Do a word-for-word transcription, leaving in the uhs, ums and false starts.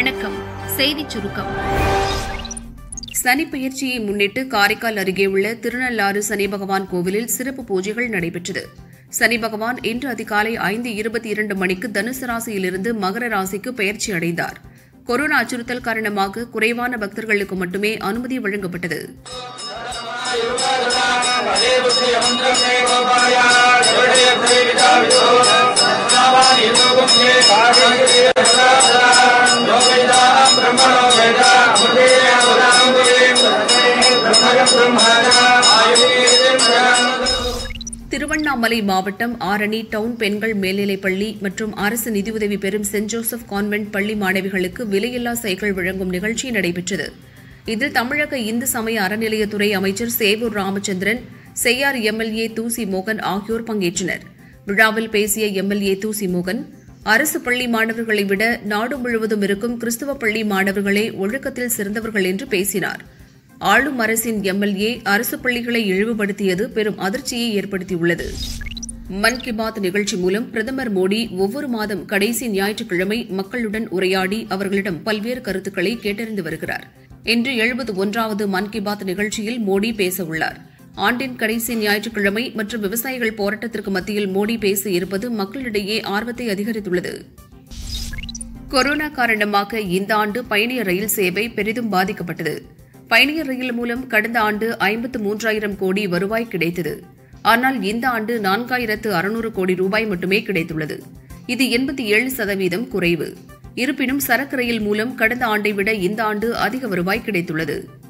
வணக்கம். செய்திச் சுருக்கம். சனிப்பெயர்ச்சியை முன்னிட்டு காரைக்கால் அருகே உள்ள திருநள்ளாறு சனி பகவான் கோவிலில் சிறப்பு பூஜைகள் நடைபெற்றது. சனி பகவான் இன்று அதிகாலை ஐந்து இருபத்தி இரண்டு மணிக்கு தனுசு ராசியிலிருந்து மகர ராசிக்கு பெயர்ச்சி அடைந்தார். கொரோனா அச்சுறுத்தல் காரணமாக குறைவான பக்தர்களுக்கு மட்டுமே அனுமதி வழங்கப்பட்டது. திருவண்ணாமலை மாவட்டம் ஆரணி டவுன் பெண்கள் மேல்நிலைப்பள்ளி மற்றும் அரசு நிதியுதவி பெறும் சென்ட் ஜோசப் கான்வென்ட் பள்ளி மாணவிகளுக்கு விலையில்லா சைக்கிள் வழங்கும் நிகழ்ச்சி நடைபெற்றது. இதில் தமிழக இந்து சமய அறநிலையத்துறை அமைச்சர் சேவூர் ராமச்சந்திரன், செய்யார் எம்எல்ஏ தூசி மோகன் ஆகியோர் பங்கேற்றனர். விழாவில் பேசிய எம்எல்ஏ தூசி மோகன், அரசு பள்ளி மாணவர்களை விட நாடு முழுவதும் இருக்கும் கிறிஸ்தவ பள்ளி மாணவர்களே ஒழுக்கத்தில் சிறந்தவர்கள் என்று பேசினார். ஆளும் அரசின் எம்எல்ஏ அரசு பள்ளிகளை இழிவுபடுத்தியது பெரும் அதிர்ச்சியை ஏற்படுத்தியுள்ளது. மன் கி பாத் நிகழ்ச்சி மூலம் பிரதமர் மோடி ஒவ்வொரு மாதம் கடைசி ஞாயிற்றுக்கிழமை மக்களுடன் உரையாடி அவர்களிடம் பல்வேறு கருத்துக்களை கேட்டறிந்து வருகிறார். இன்று எழுபத்து ஒன்றாவது மன் கி பாத் நிகழ்ச்சியில் மோடி பேசவுள்ளார். ஆண்டின் கடைசி ஞாயிற்றுக்கிழமை மற்றும் விவசாயிகள் போராட்டத்திற்கு மத்தியில் மோடி பேச இருப்பது மக்களிடையே ஆர்வத்தை அதிகரித்துள்ளது. கொரோனா காரணமாக இந்த ஆண்டு பயணியர் ரயில் சேவை பெரிதும் பாதிக்கப்பட்டது. பயணியர் ரயில் மூலம் கடந்த ஆண்டு ஐம்பத்து மூன்றாயிரம் கோடி வருவாய் கிடைத்தது. ஆனால் இந்த ஆண்டு நான்காயிரத்து அறுநூறு கோடி ரூபாய் மட்டுமே கிடைத்துள்ளது. இது எண்பத்தி ஏழு சதவீதம் குறைவு. இருப்பினும் சரக்கு ரயில் மூலம் கடந்த ஆண்டை விட இந்த ஆண்டு அதிக வருவாய் கிடைத்துள்ளது.